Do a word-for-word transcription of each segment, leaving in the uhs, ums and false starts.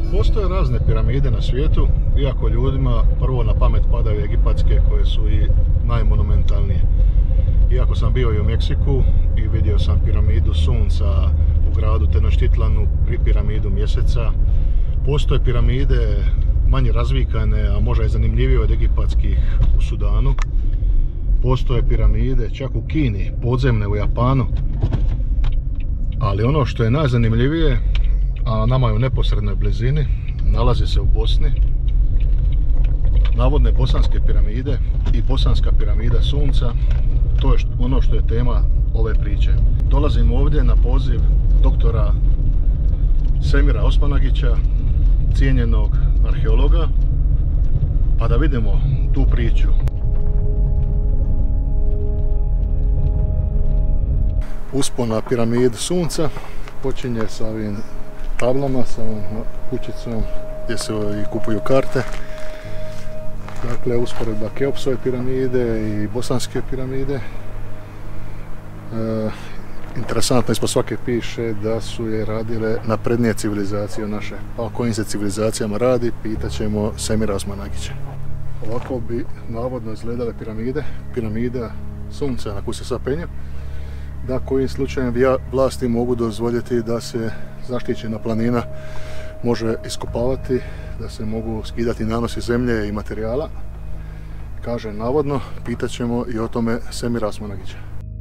Postoje razne piramide na svijetu, iako ljudima prvo na pamet padaju egipatske koje su i najmonumentalnije. Iako sam bio i u Meksiku i vidio sam piramidu sunca u gradu Tenoštitlanu, piramidu mjeseca. Postoje piramide manje razvikane, a možda i zanimljivije od egipatskih u Sudanu. Postoje piramide čak u Kini, podzemne u Japanu. Ali ono što je najzanimljivije, a nama je u neposrednoj blizini, nalazi se u Bosni. Navodne bosanske piramide i bosanska piramida sunca. To je ono što je tema ove priče. Dolazim ovdje na poziv doktora Semira Osmanagića, cijenjenog arheologa, pa da vidimo tu priču. Uspon na piramidu sunca počinje sa ovim tablama, sa ovom kućicom gdje se i kupuju karte. Dakle, usporedba Keopsove piramide i bosanske piramide. E, interesantno, ispod svake piše da su je radile naprednije civilizacije naše. Pa o kojim se civilizacijama radi, pitat ćemo Semira Osmanagića. Ovako bi navodno izgledale piramide, piramida sunca na koju se sad penju. Da kojim slučajem vlasti mogu dozvoljiti da se zaštićena planina može iskopavati, da se mogu skidati nanosi zemlje i materijala. Kaže navodno, pitat ćemo i o tome Semira Osmanagića.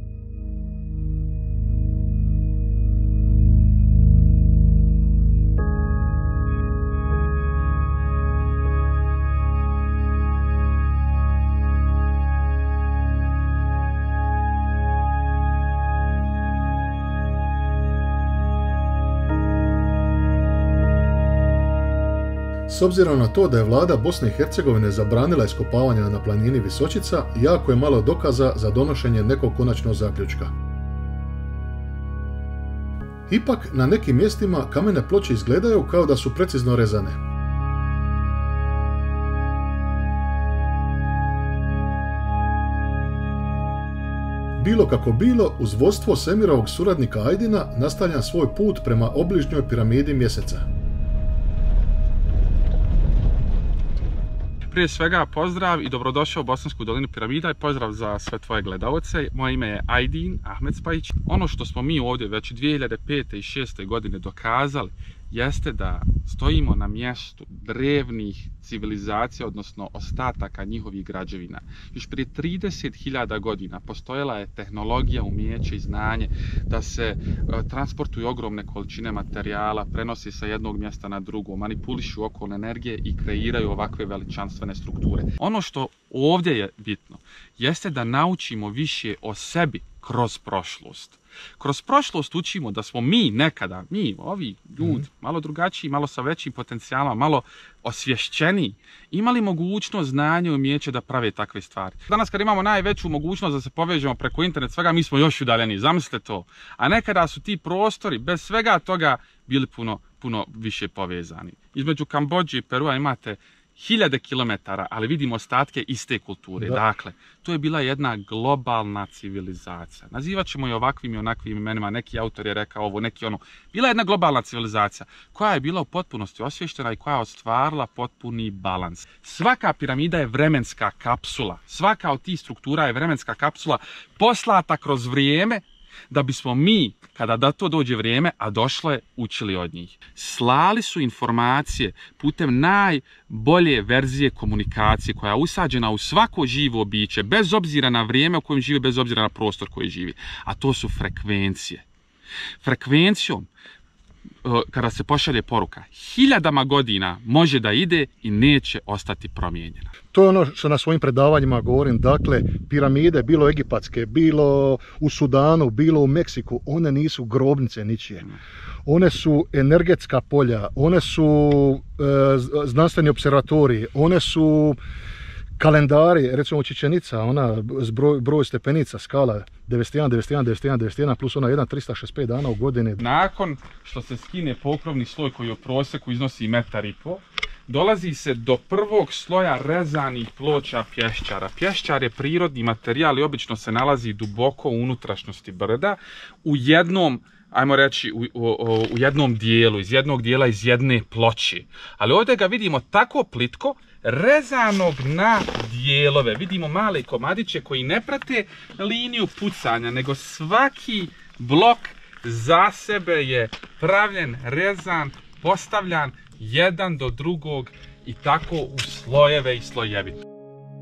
S obzirom na to da je vlada Bosne i Hercegovine zabranila iskopavanja na planini Visočica, jako je malo dokaza za donošenje nekog konačnog zaključka. Ipak, na nekim mjestima kamene ploče izgledaju kao da su precizno rezane. Bilo kako bilo, uz vodstvo Semirovog suradnika Ajdina nastavlja svoj put prema obližnjoj piramidi mjeseca. Prije svega pozdrav i dobrodošao u Bosansku dolinu piramida i pozdrav za sve tvoje gledaoce. Moje ime je Ajdin Ahmed Spajić. Ono što smo mi ovdje već dvije hiljade pete i šeste godine dokazali jeste da stojimo na mjestu drevnih civilizacija, odnosno ostataka njihovih građevina. Još prije trideset hiljada godina postojala je tehnologija, umijeće i znanje da se e, transportuju ogromne količine materijala, prenosi sa jednog mjesta na drugo, manipulišu okolne energije i kreiraju ovakve veličanstvene strukture. Ono što ovdje je bitno jeste da naučimo više o sebi kroz prošlost. Kroz prošlost učimo da smo mi nekada, mi, ovi ljudi, malo drugačiji, malo sa većim potencijalom, malo osvješćeniji, imali mogućnost, znanje i umijeće da prave takve stvari. Danas kad imamo najveću mogućnost da se povežemo preko internet svega, mi smo još udaljeni, zamislite to. A nekada su ti prostori bez svega toga bili puno, puno više povezani. Između Kambodže i Perua imate hiljade kilometara, ali vidimo ostatke iste kulture. Da. Dakle, to je bila jedna globalna civilizacija. Nazivat ćemo je ovakvim i onakvim imenima. Neki autor je rekao ovo, neki ono. Bila je jedna globalna civilizacija koja je bila u potpunosti osvještena i koja je ostvarila potpuni balans. Svaka piramida je vremenska kapsula. Svaka od tih struktura je vremenska kapsula poslata kroz vrijeme da bismo mi, kada da to dođe vrijeme, a došlo je, učili od njih. Slali su informacije putem najbolje verzije komunikacije koja je usađena u svako živo biće, bez obzira na vrijeme u kojem živi, bez obzira na prostor koji živi. A to su frekvencije. Frekvencijom, kada se pošalje poruka, hiljadama godina može da ide i neće ostati promijenjena. To je ono što na svojim predavanjima govorim. Dakle, piramide, bilo egipatske, bilo u Sudanu, bilo u Meksiku, one nisu grobnice ničije. One su energetska polja, one su e, znanstveni observatoriji, one su kalendari, recimo Čičenica, ona broj, broj stepenica, skala devedeset jedan, devedeset jedan, devedeset jedan, devedeset jedan plus ona jedan, trista šezdeset pet dana u godini. Nakon što se skine pokrovni sloj koji u prosjeku iznosi metar i po, dolazi se do prvog sloja rezanih ploča pješčara. Pješčar je prirodni materijal i obično se nalazi duboko u unutrašnjosti brda u jednom ajmo reći, u, u, u jednom dijelu, iz jednog dijela, iz jedne ploče. Ali ovdje ga vidimo tako plitko, rezanog na dijelove. Vidimo male komadiće koji ne prate liniju pucanja, nego svaki blok za sebe je pravljen, rezan, postavljan jedan do drugog i tako u slojeve i slojevito.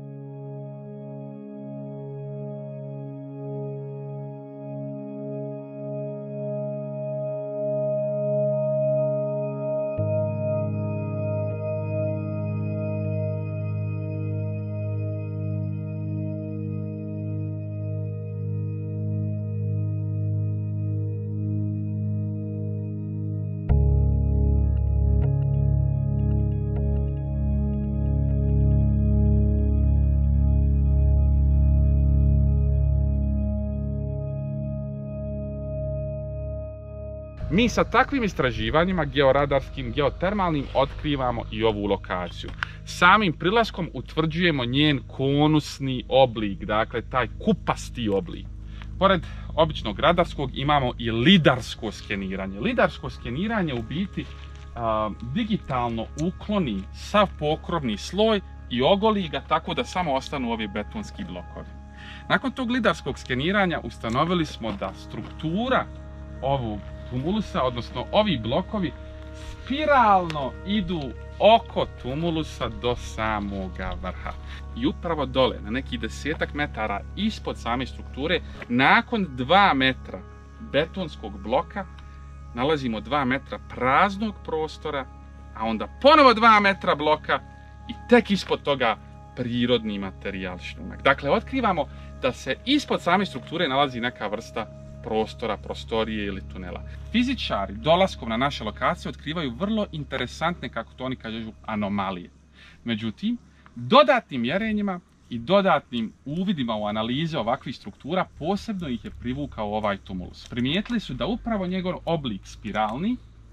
Mi sa takvim istraživanjima, georadarskim, geotermalnim, otkrivamo i ovu lokaciju. Samim prilaskom utvrđujemo njen konusni oblik, dakle taj kupasti oblik. Pored običnog radarskog imamo i lidarsko skeniranje. Lidarsko skeniranje u biti a, digitalno ukloni sav pokrovni sloj i ogoli ga tako da samo ostanu ovi betonski blokovi. Nakon tog lidarskog skeniranja ustanovili smo da struktura ovog tumulusa, odnosno ovi blokovi, spiralno idu oko tumulusa do samoga vrha. I upravo dole, na nekih desetak metara ispod same strukture, nakon dva metra betonskog bloka, nalazimo dva metra praznog prostora, a onda ponovo dva metra bloka i tek ispod toga prirodni materijal šljunak. Dakle, otkrivamo da se ispod same strukture nalazi neka vrsta prostora, prostorije ili tunela. Fizičari dolaskom na naše lokacije otkrivaju vrlo interesantne, kako to oni kažu, anomalije. Međutim, dodatnim mjerenjima i dodatnim uvidima u analize ovakvih struktura posebno ih je privukao ovaj tumulus. Primijetili su da upravo njegov oblik spiralni,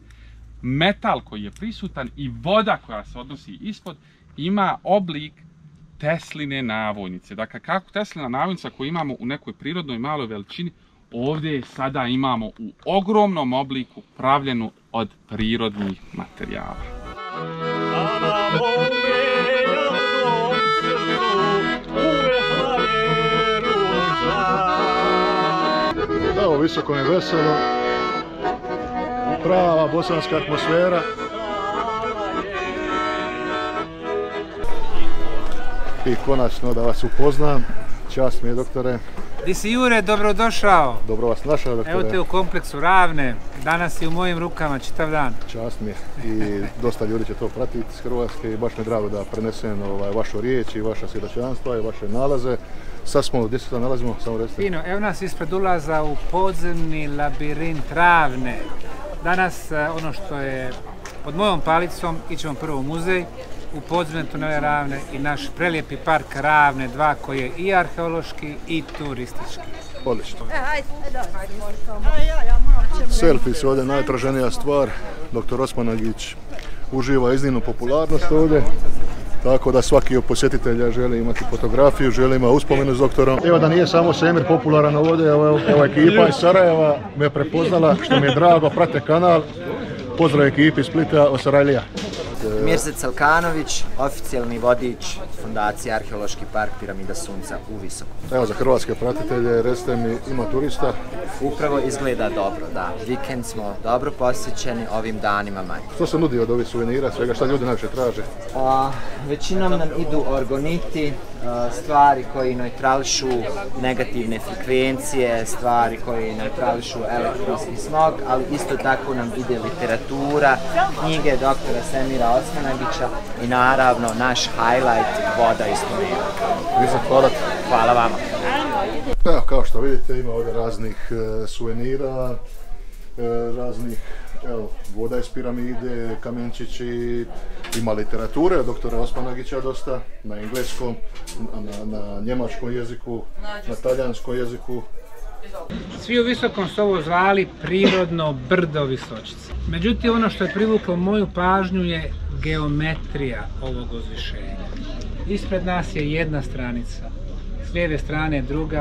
metal koji je prisutan i voda koja se odnosi ispod ima oblik Tesline navojnice. Dakle, kako Teslina navojnica koju imamo u nekoj prirodnoj maloj veličini, ovdje sada imamo u ogromnom obliku pravljenu od prirodnih materijala. Evo, visoko je veselo, prava bosanska atmosfera. I konačno da vas upoznam, čast mi je, doktore. Di si, Jure, dobrodošao. Dobro vas našao, doktore. Evo te u kompleksu Ravne, danas si u mojim rukama čitav dan. Čast mi je i dosta ljudi će to pratiti iz Hrvatske i baš mi je drago da prenesem ovaj, vašu riječ i vaša svjedočanstva i vaše nalaze. Sad smo, gdje se sad nalazimo, samo recite. Fino, evo nas ispred ulaza u podzemni labirint Ravne. Danas ono što je pod mojom palicom, ićemo prvo u muzej, u podzemne tunele Ravne i naš prelijepi park Ravne dva koji je i arheološki i turistički. Odlično. Selfie su ovdje najtraženija stvar. Doktor Osmanagić uživa iznimnu popularnost ovdje. Tako da svaki od posjetitelja želi imati fotografiju, želi imati uspomenu s doktorom. Evo da nije samo Semir popularan ovdje, evo, evo ekipa iz Sarajeva me prepoznala, što mi je drago, prate kanal. Pozdrav ekipi iz Splita, Osarajlija. Mirsad Salkanović, oficijalni vodič Fondacije Arheološki park Piramida Sunca u Visoku. Evo za hrvatske pratitelje, recite mi, ima turista? Upravo izgleda dobro, da. Vikend smo dobro posjećeni, ovim danima manje. Što se nudi od ovih suvenira, svega, šta ljudi najviše traže? A, većinom nam idu orgoniti, a, stvari koji neutrališu negativne frekvencije, stvari koji neutrališu elektronski smog, ali isto tako nam ide literatura, knjige doktora Semira Osmanagića i naravno naš highlight, voda iz tunela. Visok hvala. Hvala vama. Evo, kao što vidite, ima ovdje raznih e, suvenira, e, raznih, evo, voda iz piramide, kamenčići, ima literature od doktora Osmanagića dosta, na engleskom, na, na njemačkom jeziku, na talijanskom jeziku. Svi u Visokom su ovo zvali prirodno brdo Visočice. Međutim, ono što je privuklo moju pažnju je geometrija ovog uzvišenja. Ispred nas je jedna stranica, s lijeve strane druga,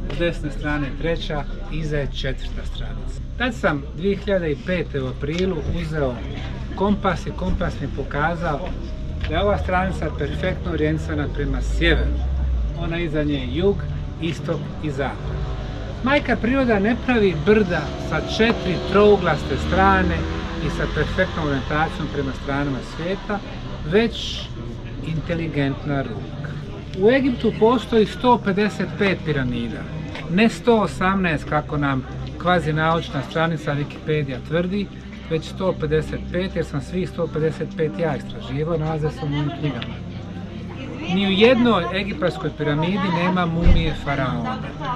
s desne strane treća, iza je četvrta stranica. Tad sam dvije hiljade pete u aprilu uzeo kompas i kompas mi pokazao da je ova stranica perfektno orijentisana prema sjeveru. Ona iza nje je jug, istok i zapad. Majka priroda ne pravi brda sa četiri trouglaste strane i sa perfektnom orijentacijom prema stranama svijeta, već inteligentna ruka. U Egiptu postoji sto pedeset pet piramida, ne sto osamnaest kako nam kvazi naučna stranica Wikipedia tvrdi, već sto pedeset pet jer sam svih sto pedeset pet ja istraživao, nalaze se u mojim knjigama. Ni u jednoj egipatskoj piramidi nema mumije faraona.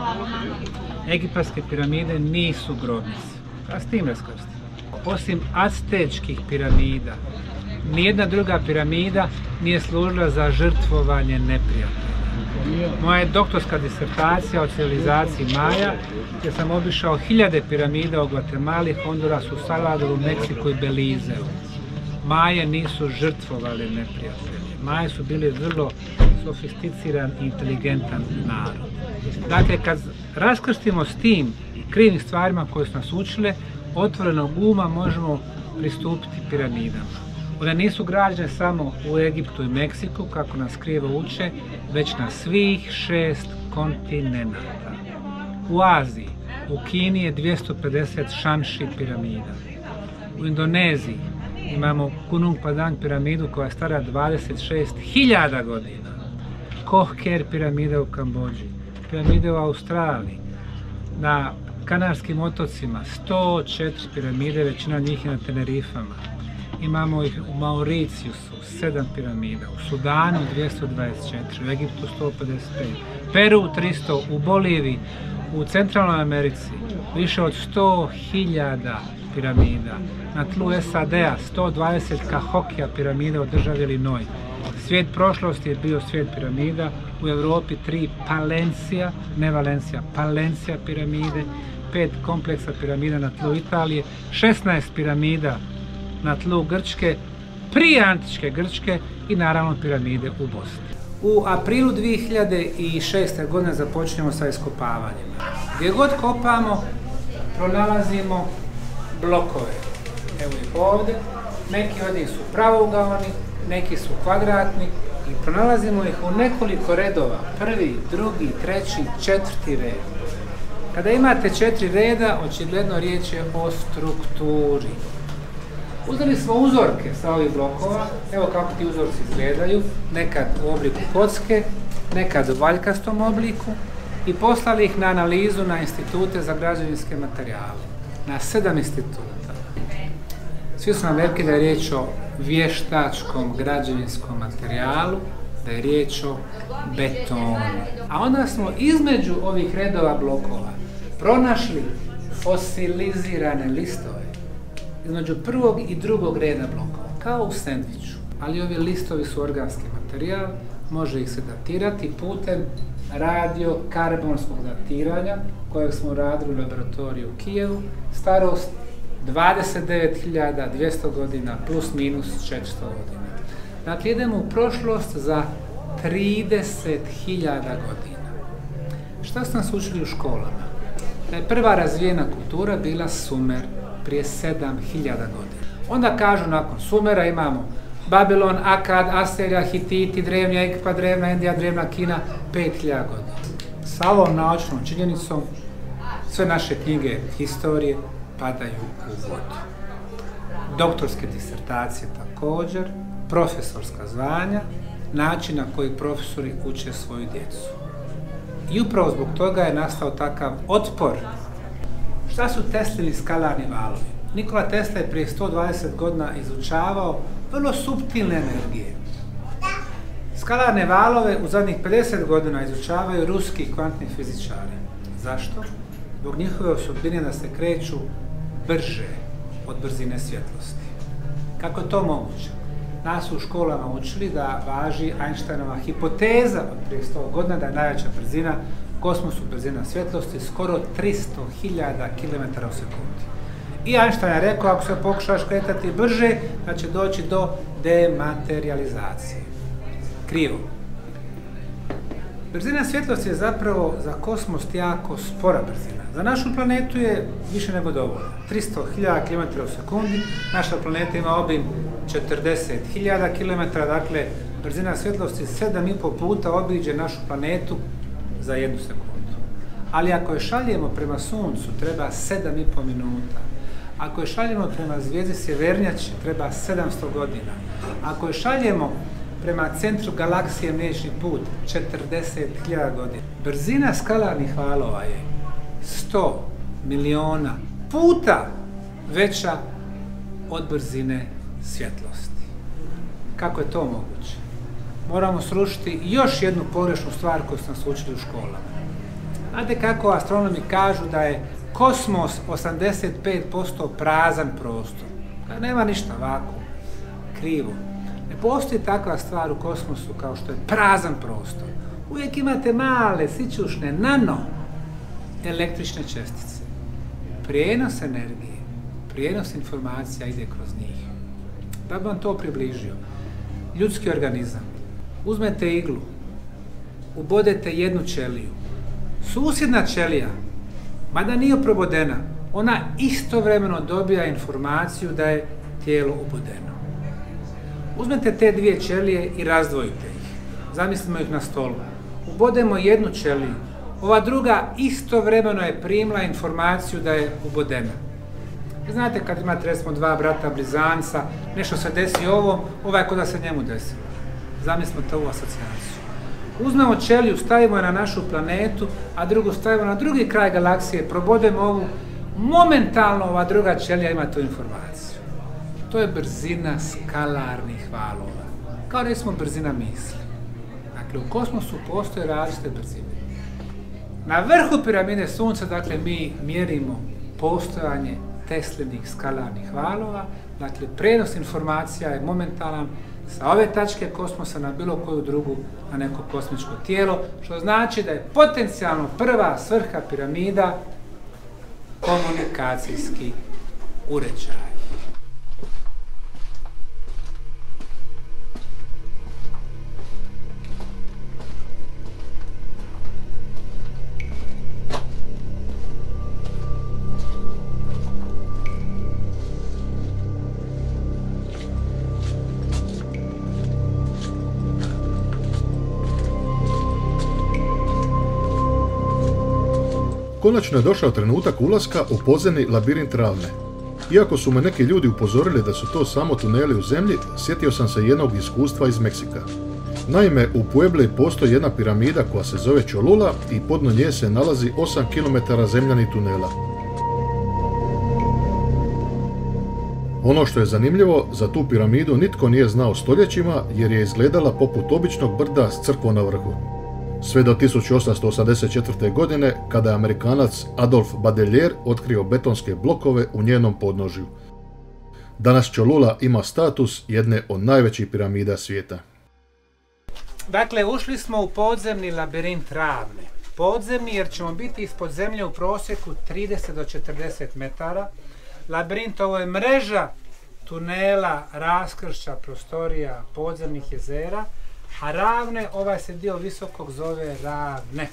Egipatske piramide nisu grobnice. A s tim raskrsti. Osim aztečkih piramida, nijedna druga piramida nije služila za žrtvovanje neprijatelja. Moja je doktorska disertacija o civilizaciji Maja, gdje sam obišao hiljade piramida u Gvatemali, Hondurasu, Salvadoru, Meksiku i Belizeu. Maje nisu žrtvovali neprijatelje. Maje su bili vrlo sofisticiran i inteligentan narod. Dakle, kad raskrstimo s tim krivim stvarima koje su nas učile, otvorenog uma možemo pristupiti piramidama. One nisu građene samo u Egiptu i Meksiku, kako nas krivo uče, već na svih šest kontinenata. U Aziji, u Kini je dvjesto pedeset šanši piramida. U Indoneziji imamo Gunung Padang piramidu koja je stara dvadeset šest hiljada godina. Koh Ker piramide u Kambodži, piramide u Australiji, na Kanarskim otocima sto četiri piramide, većina njih je na Tenerifama. Imamo ih u Mauriciusu sedam piramida, u Sudanu dvjesto dvadeset četiri, u Egiptu sto pedeset pet, Peru tristo, u Boliviji, u Centralnoj Americi više od sto hiljada piramida. Na tlu S A D-a sto dvadeset Cahokia piramida u državi Illinois. Svijet prošlosti je bio svijet piramida, u Europi tri Palencia, ne Valencija, Palencia piramide, pet kompleksa piramida na tlu Italije, šesnaest piramida na tlu Grčke, prije antičke Grčke i naravno piramide u Bosni. U aprilu dvije hiljade šeste. godine započnemo sa iskopavanjima. Gdje god kopamo, pronalazimo blokove. Evo ih ovdje, neki od njih su pravougaoni, neki su kvadratni i pronalazimo ih u nekoliko redova, prvi, drugi, treći, četvrti red. Kada imate četiri reda, očigledno riječ je o strukturi. Uzeli smo uzorke sa ovih blokova, evo kako ti uzorci izgledaju, nekad u obliku kocke, nekad u valjkastom obliku i poslali ih na analizu na institute za građevinske materijale, na sedam instituta. Svi su nam rekli da je riječ o vještačkom građevinskom materijalu, da je riječ o betonu. A onda smo između ovih redova blokova pronašli fosilizirane listove. Između prvog i drugog reda blokova, kao u sendviču. Ali ovi listovi su organski materijal, može ih se datirati putem radiokarbonskog datiranja, kojeg smo radili u laboratoriju u Kijevu. Starost dvadeset devet hiljada dvjesto godina plus minus četiristo godina. Dakle, idemo u prošlost za trideset hiljada godina. Šta su nas učili u školama? Da je prva razvijena kultura bila Sumer prije sedam hiljada godina. Onda kažu nakon Sumera imamo Babilon, Akad, Asirija, Hititi, Drevnja Egipat, Drevna Indija, Drevna Kina, pet hiljada godina. Sa ovom naučnom činjenicom sve naše knjige historije padaju u vodu. Doktorske disertacije također, profesorska zvanja, način na koji profesori uče svoju djecu. I upravo zbog toga je nastao takav otpor. Šta su Teslini skalarni valovi? Nikola Tesla je prije sto dvadeset godina izučavao vrlo suptilne energije. Skalarne valove u zadnjih pedeset godina izučavaju ruski kvantni fizičari. Zašto? Zbog njihove osobine da se kreću brže od brzine svjetlosti. Kako je to moguće? Nas su u školama učili da važi Einsteinova hipoteza od prije sto godina da je najveća brzina u kosmosu brzina svjetlosti skoro tristo hiljada kilometara u sekundi. I Einstein je rekao, ako se pokušaš kretati brže, da će doći do dematerializacije. Krivo. Brzina svjetlosti je zapravo za kosmos jako spora brzina. Za našu planetu je više nego dovoljno. tristo hiljada kilometara u sekundi, naša planeta ima obim četrdeset hiljada kilometara, dakle brzina svjetlosti sedam i pol puta obiđe našu planetu za jednu sekundu. Ali ako je šaljemo prema Suncu, treba sedam i pol minuta. Ako je šaljemo prema zvijezdi Sjevernjači, treba sedamsto godina. Ako je šaljemo prema centru galaksije Mliječni put, četrdeset hiljada godina. Brzina skalarnih valova je sto miliona puta veća od brzine svjetlosti. Kako je to moguće? Moramo srušiti još jednu pogrešnu stvar koju su nas učili u školama. Znate kako astronomi kažu da je kosmos osamdeset pet posto prazan prostor? Da nema ništa, vakuum. Krivo. Ne postoji takva stvar u kosmosu kao što je prazan prostor. Uvijek imate male, sićušne, nano električne čestice. Prijenos energije, prijenos informacija ide kroz njih. Da bi vam to približio. Ljudski organizam. Uzmete iglu, ubodete jednu ćeliju. Susjedna ćelija, mada nije probodena, ona istovremeno dobija informaciju da je tijelo ubodeno. Uzmete te dvije ćelije i razdvojite ih. Zamislimo ih na stolu. Ubodemo jednu ćeliju. Ova druga istovremeno je primila informaciju da je ubodena. Znate kad imate recimo dva brata blizanca, nešto se desi ovom, ovaj kod da se njemu desilo. Zamislimo to u asocijaciju. Uzmemo ćeliju, stavimo je na našu planetu, a drugu stavimo na drugi kraj galaksije, probodemo ovu, momentalno ova druga ćelija ima tu informaciju. To je brzina skalarnih valova, kao recimo brzina misli. Dakle, u kosmosu postoje različite brzine. Na vrhu piramide Sunca, dakle, mi mjerimo postojanje Teslinih skalarnih valova, dakle, prenos informacija je momentalan sa ove tačke kosmosa na bilo koju drugu, na neko kosmičko tijelo, što znači da je potencijalno prva svrha piramida komunikacijski uređaj. Konačno je došao trenutak ulaska u podzemni labirint ravne. Iako su me neki ljudi upozorili da su to samo tuneli u zemlji, sjetio sam se jednog iskustva iz Meksika. Naime, u Puebli postoji jedna piramida koja se zove Cholula i podno nje se nalazi osam kilometara zemljanih tunela. Ono što je zanimljivo, za tu piramidu nitko nije znao stoljećima jer je izgledala poput običnog brda s crkvom na vrhu. Sve do tisuću osamsto osamdeset četvrte. godine, kada je Amerikanac Adolf Badeljer otkrio betonske blokove u njenom podnožju. Danas Cholula ima status jedne od najvećih piramida svijeta. Dakle, ušli smo u podzemni labirint ravne. Podzemni jer ćemo biti ispod zemlje u prosjeku trideset do četrdeset metara. Labirint ovo je mreža tunela, raskršća, prostorija, podzemnih jezera. A ravne, ovaj se dio visokog zove ravne.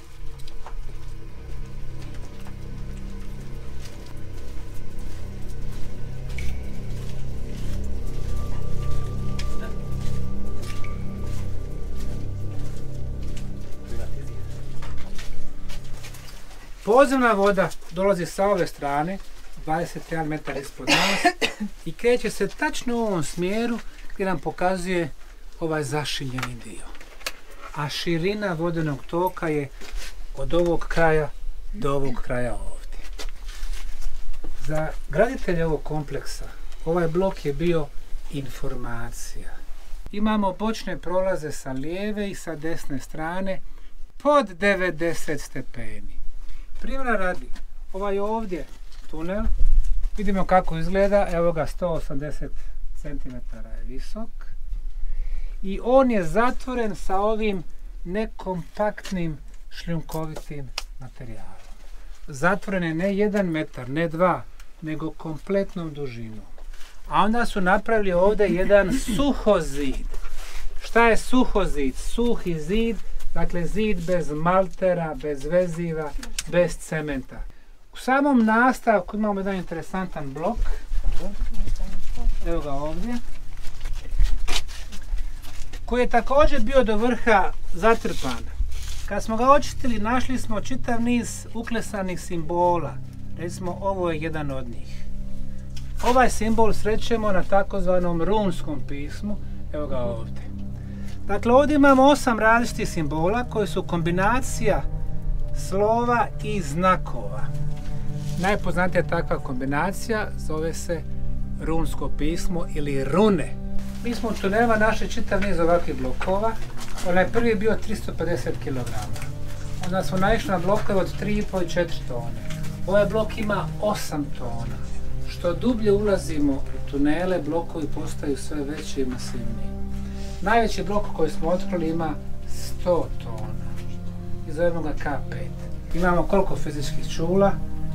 Podzemna voda dolazi sa ove strane, dvadeset jedan metar ispod nas, i kreće se tačno u ovom smjeru gdje nam pokazuje ovaj zašiljeni dio. A širina vodenog toka je od ovog kraja do ovog kraja ovdje. Za graditelja ovog kompleksa ovaj blok je bio informacija. Imamo bočne prolaze sa lijeve i sa desne strane pod devedeset stepeni. Primjera radi, ovaj ovdje tunel, vidimo kako izgleda, evo ga sto osamdeset centimetara je visok. I on je zatvoren sa ovim nekompaktnim šljunkovitim materijalom. Zatvoren je ne jedan metar, ne dva, nego kompletnom dužinom. A onda su napravili ovdje jedan suhozid. Šta je suhozid? Suhi zid Dakle, zid bez maltera, bez veziva, bez cementa. U samom nastavku imamo jedan interesantan blok. Evo ga ovdje. Koji je također bio do vrha zatrpan. Kad smo ga očistili, našli smo čitav niz uklesanih simbola. Recimo, ovo je jedan od njih. Ovaj simbol srećemo na takozvanom runskom pismu. Evo ga ovdje. Dakle, ovdje imamo osam različitih simbola koji su kombinacija slova i znakova. Najpoznatija takva kombinacija zove se runsko pismo ili rune. Mi smo u tunelima našli čitav niz ovakvih blokova. Onaj prvi je bio tristo pedeset kilograma. Onda smo naišli na blokove od tri i pol i četiri tone. Ovaj blok ima osam tona. Što dublje ulazimo u tunele, blokovi postaju sve veći i masivniji. Najveći blok koji smo otkrili ima sto tona i zovemo ga K pet. Imamo koliko fizičkih čula?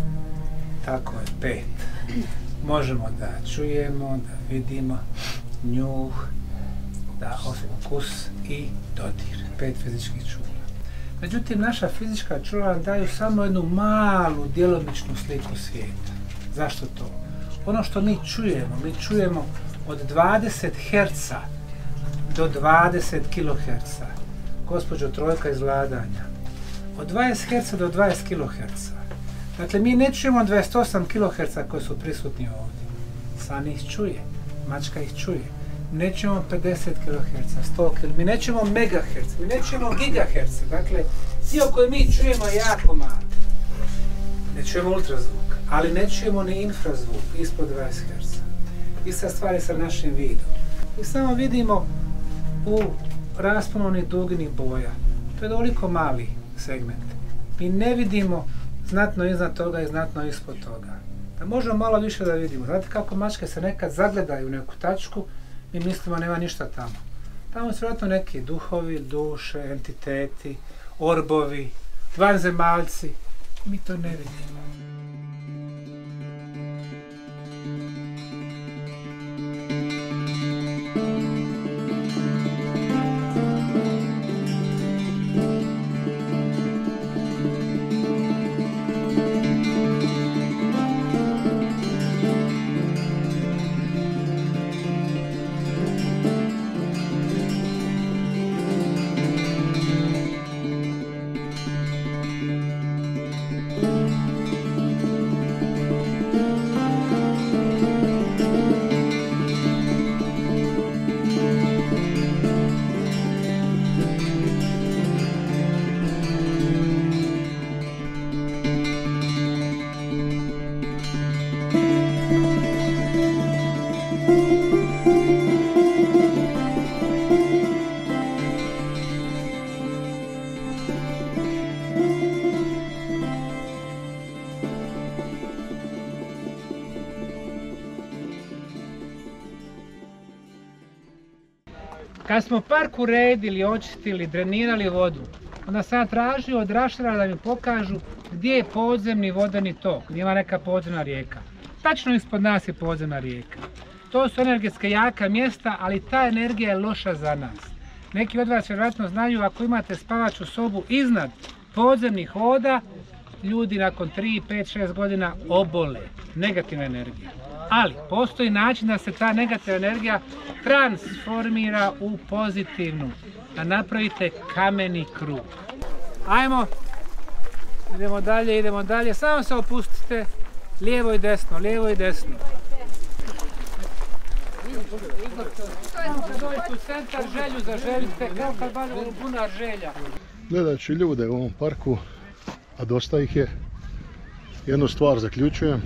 Tako je, pet. Možemo da čujemo, da vidimo njuh, da okus i dodir. Pet fizičkih čula. Međutim, naša fizička čula nam daju samo jednu malu, djelomičnu sliku svijeta. Zašto to? Ono što mi čujemo, mi čujemo od dvadeset herca do dvadeset kiloherca. Gospođo Trojka iz Vladanja. Od dvadeset herca do dvadeset kiloherca. Dakle, mi ne čujemo dvadeset osam kiloherca koji su prisutni ovdje. San ih čuje, mačka ih čuje. Ne čujemo pedeset kiloherca, sto kiloherca, mi ne čujemo megaherca, mi ne čujemo gigaherca. Dakle, dio koji mi čujemo je jako mali. Ne čujemo ultrazvuk, ali ne čujemo ni infrazvuk ispod dvadeset herca. Ista stvar je sa našim vidom. Mi samo vidimo u rasponu onih duginih boja. To je toliko mali segment. Mi ne vidimo znatno iznad toga i znatno ispod toga. Da možemo malo više da vidimo. Znate kako mačke se nekad zagledaju u neku tačku, mi mislimo nema ništa tamo. Tamo su vjerojatno neki duhovi, duše, entiteti, orbovi, vanzemaljci. Mi to ne vidimo. Kad smo park uredili, očistili, drenirali vodu, onda sam ja tražio od raštara da mi pokažu gdje je podzemni vodeni tok, gdje ima neka podzemna rijeka. Tačno ispod nas je podzemna rijeka. To su energetska jaka mjesta, ali ta energija je loša za nas. Neki od vas vjerojatno znaju, ako imate spavaču sobu iznad podzemnih voda, ljudi nakon tri, pet, šest godina obole. Negativna energija. Ali postoji način da se ta negativna energija transformira u pozitivnu. Da napravite kameni krug. Ajmo. Idemo dalje, idemo dalje. Samo se opustite. Lijevo i desno, lijevo i desno. Kad dođete u centar, želju zaželite, kao kad bali bunar želja. Gledajući ljude u ovom parku, a dosta ih je, jednu stvar zaključujem.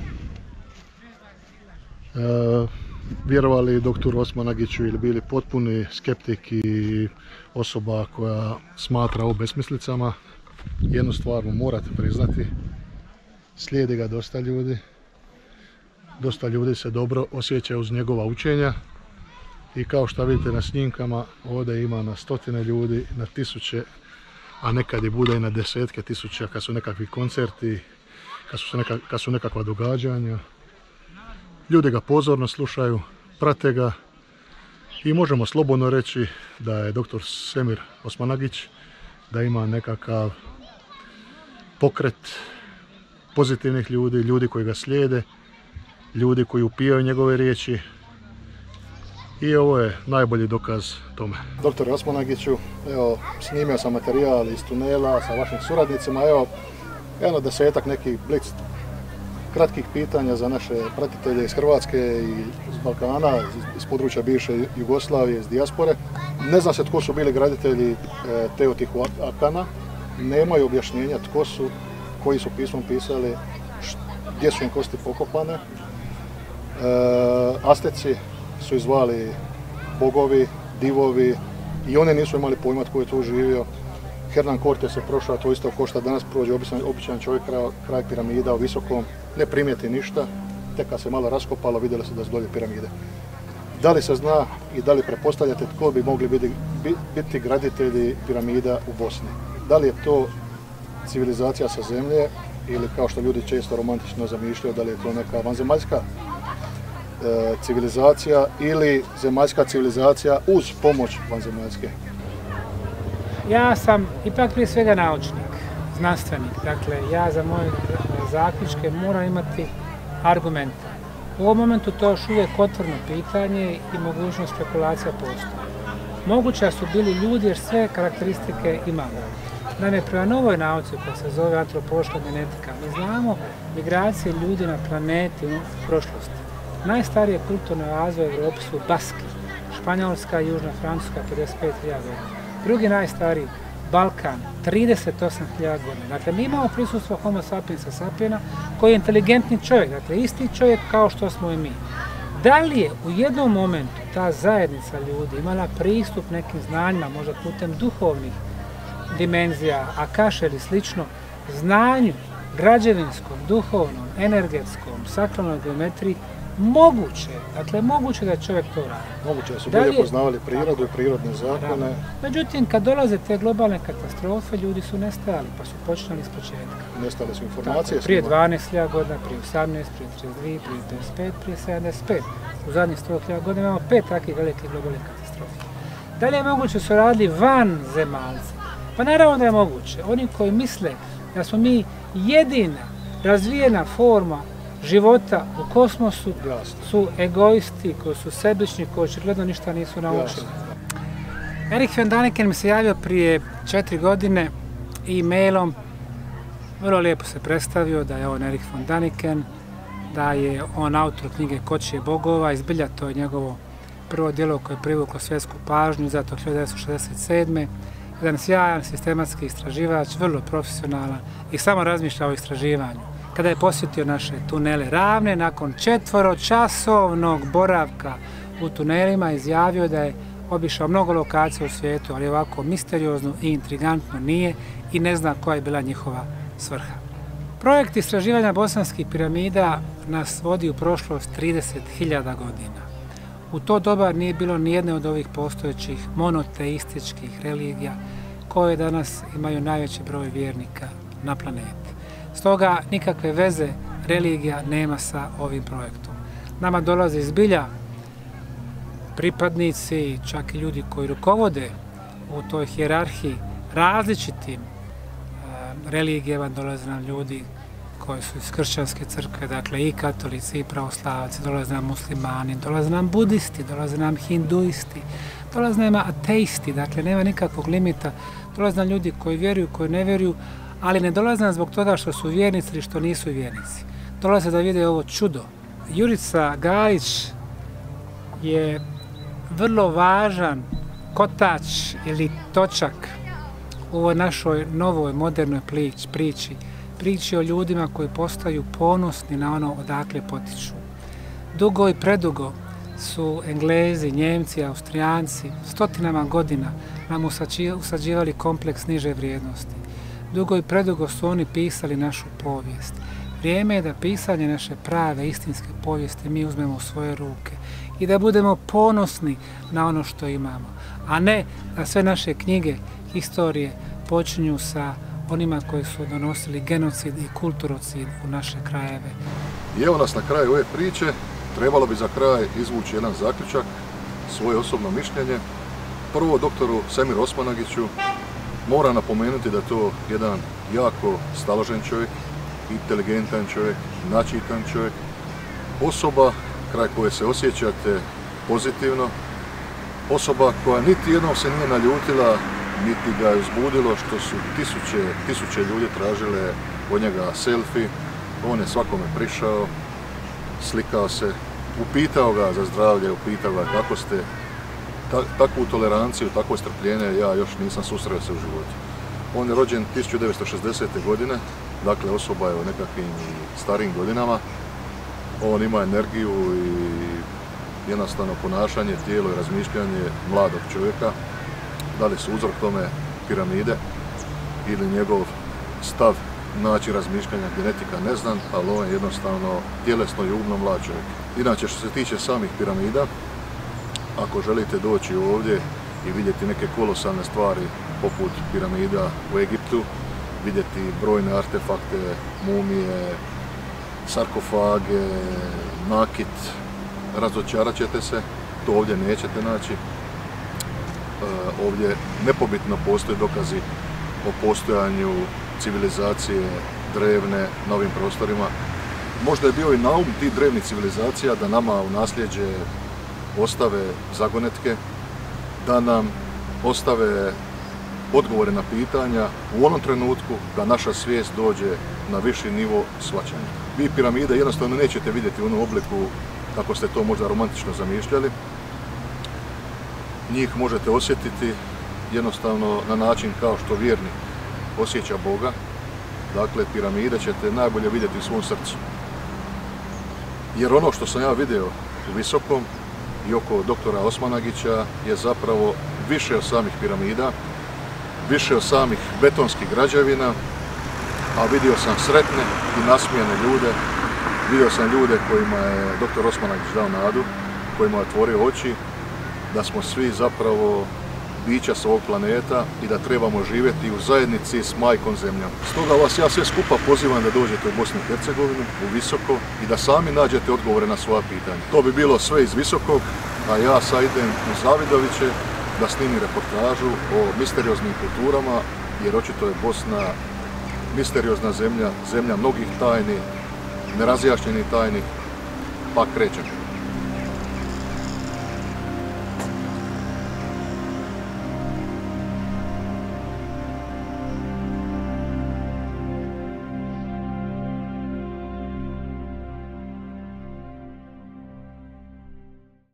E, vjerovali doktoru Osmanagiću ili bili potpuni skeptik i osoba koja smatra ovo besmislicama, jednu stvar mu morate priznati, slijedi ga dosta ljudi. Dosta ljudi se dobro osjeća uz njegova učenja i kao što vidite na snimkama, ovdje ima na stotine ljudi, na tisuće, a nekad i bude i na desetke tisuća kad su nekakvi koncerti, kad su, neka, kad su nekakva događanja. Ljudi ga pozorno slušaju, prate ga i možemo slobodno reći da je doktor Semir Osmanagić da ima nekakav pokret pozitivnih ljudi, ljudi koji ga slijede, ljudi koji upijaju njegove riječi. I ovo je najbolji dokaz tome. Doktor Osmanagiću, evo, snimio sam materijal iz tunela sa vašim suradnicima. Evo, jedno desetak nekih blic kratkih pitanja za naše pratitelje iz Hrvatske i iz Balkana, iz područja bivše Jugoslavije, iz dijaspore. Ne zna se tko su bili graditelji Teotihuacana, nemaju objašnjenja tko su, koji su pismom pisali, gdje su im kosti pokopane. E, Azteci su izvali bogovi, divovi i oni nisu imali pojma tko je tu živio. Hernan Cortes je prošao, to isto košta danas prođe običan, običan čovjek kraj, kraj piramida u visokom, ne primijeti ništa, tek kad se malo raskopalo vidjelo se da su dolje piramide. Da li se zna i da li pretpostavljate tko bi mogli biti, biti graditelji piramida u Bosni? Da li je to civilizacija sa zemlje ili kao što ljudi često romantično zamišljaju, da li je to neka vanzemaljska e, civilizacija ili zemaljska civilizacija uz pomoć vanzemaljske? Ja sam ipak prije svega naučnik, znanstvenik, dakle ja za moje zaključke moram imati argumente. U ovom momentu to još uvijek otvoreno pitanje i mogućnost spekulacija postoji. Moguće su bili ljudi jer sve karakteristike imamo. Naime, prema novoj nauci koja se zove antropološka genetika, mi znamo migracije ljudi na planeti u prošlosti. Najstarije kulturne oaze u Europi su Baski, Španjolska i Južna Francuska, pedeset pet hiljada godina. Drugi najstariji, Balkan, trideset osam hiljada godina. Dakle, mi imamo prisustvo Homo sapiensa sapiena koji je inteligentni čovjek, dakle isti čovjek kao što smo i mi. Da li je u jednom momentu ta zajednica ljudi imala pristup nekim znanjima, možda putem duhovnih dimenzija, akaše ili slično, znanju građevinskom, duhovnom, energetskom, sakralnoj geometriji, moguće, dakle moguće da je čovjek to radi. Moguće da su bolje poznavali prirodu i prirodne zakone. Međutim, kad dolaze te globalne katastrofe, ljudi su nestajali, pa su počinali s početka. Nestale su informacije? Prije dvanaest hiljada godina, prije osamnaest, prije trideset dvije, prije pedeset pet, prije sedamdeset pet. U zadnjih sto hiljada godina imamo pet takvih velikih globalnih katastrofa. Da li je moguće su radili van zemalci? Pa naravno da je moguće. Oni koji misle da smo mi jedina razvijena forma života u kosmosu su egoisti, koji su sebični, koji očigledno ništa nisu naučili. Erik van Daniken mi se javio prije četiri godine e-mailom, vrlo lijepo se predstavio da je on Erik van Daniken, da je on autor knjige Kočije bogova, izbilja to je njegovo prvo djelo koje je privuklo svjetsku pažnju, zato hiljadu devetsto šezdeset sedme. Jedan sjajan sistematski istraživač, vrlo profesionalan i samo razmišlja o istraživanju. Kada je posjetio naše tunele Ravne, nakon četvoročasovnog boravka u tunelima izjavio da je obišao mnogo lokacija u svijetu, ali ovako misteriozno i intrigantno nije i ne zna koja je bila njihova svrha. Projekt istraživanja bosanskih piramida nas vodi u prošlost trideset hiljada godina. U to doba nije bilo nijedne od ovih postojećih monoteističkih religija koje danas imaju najveći broj vjernika na planeti. Stoga nikakve veze religija nema sa ovim projektom. Nama dolaze zbilja pripadnici, čak i ljudi koji rukovode u toj hijerarhiji različitim religijama, dolaze nam ljudi koji su iz kršćanske crkve, dakle i katolici i pravoslavci, dolaze nam muslimani, dolaze nam budisti, dolaze nam hinduisti, dolaze nam ateisti, dakle nema nikakvog limita, dolaze nam ljudi koji vjeruju, koji ne vjeruju, ali ne dolaze nam zbog toga što su vjernici ili što nisu vjernici. Dolaze da vide ovo čudo. Jurica Gajić je vrlo važan kotač ili točak u ovoj našoj novoj modernoj priči. Priči o ljudima koji postaju ponosni na ono odakle potiču. Dugo i predugo su Englezi, Njemci, Austrijanci stotinama godina nam usađivali kompleks niže vrijednosti. Dugo i predugo su oni pisali našu povijest. Vrijeme je da pisanje naše prave, istinske povijesti mi uzmemo u svoje ruke i da budemo ponosni na ono što imamo, a ne da sve naše knjige, historije počinju sa onima koji su donosili genocid i kulturocid u naše krajeve. I evo nas na kraju ove priče. Trebalo bi za kraj izvući jedan zaključak, svoje osobno mišljenje. Prvo doktoru Semiru Osmanagiću, Moram napomenuti da je to jedan jako staložen čovjek, inteligentan čovjek, načitan čovjek, osoba kraj koje se osjećate pozitivno, osoba koja niti jednom se nije naljutila, niti ga je uzbudilo što su tisuće, tisuće ljudi tražile od njega selfie. On je svakome prišao, slikao se, upitao ga za zdravlje, upitao ga kako ste. Ta, takvu toleranciju, takvo strpljenje ja još nisam susreo se u životu. On je rođen tisuću devetsto šezdesete. godine, dakle osoba je u nekakvim starijim godinama. On ima energiju i jednostavno ponašanje, tijelo i razmišljanje mladog čovjeka. Da li su uzrok tome piramide ili njegov stav, način razmišljanja, genetika, ne znam, ali on je jednostavno tjelesno i umno mlad čovjek. Inače, što se tiče samih piramida, ako želite doći ovdje i vidjeti neke kolosalne stvari poput piramida u Egiptu, vidjeti brojne artefakte, mumije, sarkofage, nakit, razočarat ćete se, to ovdje nećete naći. Ovdje nepobitno postoje dokazi o postojanju civilizacije drevne na ovim prostorima. Možda je bio i naum tih drevnih civilizacija da nama u nasljeđe ostave zagonetke, da nam ostave odgovore na pitanja u onom trenutku da naša svijest dođe na viši nivo shvaćanja. Vi piramide jednostavno nećete vidjeti u onom obliku kako ste to možda romantično zamišljali. Njih možete osjetiti jednostavno na način kao što vjernik osjeća Boga. Dakle, piramide ćete najbolje vidjeti u svom srcu. Jer ono što sam ja vidio u Visokom i oko doktora Osmanagića je zapravo više od samih piramida, više od samih betonskih građevina, a vidio sam sretne i nasmijene ljude, vidio sam ljude kojima je doktor Osmanagić dao nadu, kojima je otvorio oči, da smo svi zapravo bića s ovog planeta i da trebamo živjeti u zajednici s majkom zemljom. Stoga vas ja sve skupa pozivam da dođete u Bosnu i Hercegovinu, u Visoko i da sami nađete odgovore na svoja pitanja. To bi bilo sve iz Visokog, a ja sad idem u Zavidoviće da snimim reportažu o misterioznim kulturama, jer očito je Bosna misteriozna zemlja, zemlja mnogih tajni, nerazjašnjenih tajni, pa krećemo.